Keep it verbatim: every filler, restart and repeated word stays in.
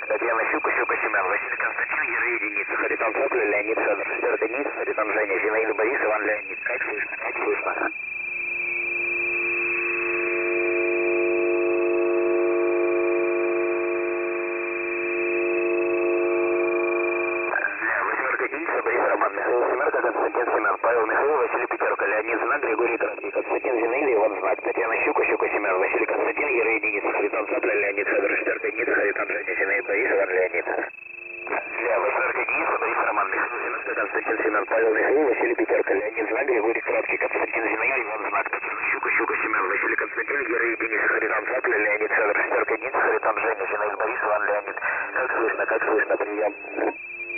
Татьяна Щука, Щука, Семен, Василий Константин, Юрий единица, Харитон Цапля, Леонид Федор, Шестер Денис, Харитон Женя, Зинаида Борис, Иван Леонид. Как слышно, как слышно. Борис Роман, Михаил Семерка, Константин Семен, Павел Михаил, Василий Пятерка, Леонид Знак, Григорий Краткий, Константин Зинаида, Иван Знак, Татьяна Щука, Щука Семен, Василий Константин, Юрий единица, Харитон Цапля, Леонид Федор, Шестер Денис, Харитон Женя, Зинаида Борис, Иван Леонид. Для восьмерка единица, Борис Роман, Михаил Семерка, Константин Семен, Павел Михаил, Василий Пятерка, Леонид Знак, Григорий Краткий, Константин Зинаида, Иван Знак, Татьяна Щука, Щука Семен, Василий Константин, Юрий единица, Харитон Цапля, Леонид Федор, Шестер Денис, Харитон Женя, Зинаида Борис, Иван Леонид. Как слышно, как слышно, прием.